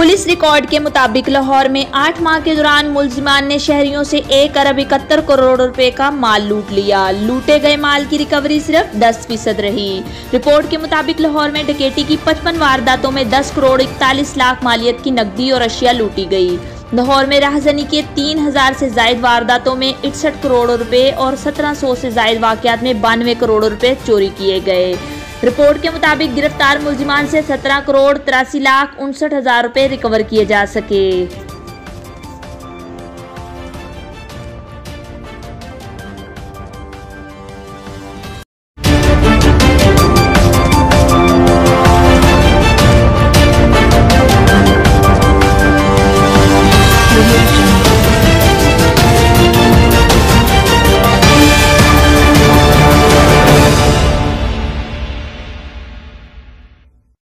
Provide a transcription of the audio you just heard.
Police record के मुताबिक लाहौर में 8 माह के दौरान मुलजिमान ने शहरियों से 1 अरब 71 करोड़ रुपए का माल लूट लिया। लूटे गए माल की रिकवरी सिर्फ 10% रही। रिपोर्ट के मुताबिक लाहौर में डकैती की 55 वारदातों में 10 करोड़ 41 लाख मालियत की नकदी और अशिया लूटी गई। लाहौर में राहजनी के 3000 से जायद वारदातों में 61 करोड़ रुपए और 1700 से जायद वाकयात में 92 करोड़ रुपए चोरी किए गए। रिपोर्ट के मुताबिक गिरफ्तार मुलजिमान से 17 करोड़ 83 लाख 59 हजार रुपए रिकवर किए जा सके।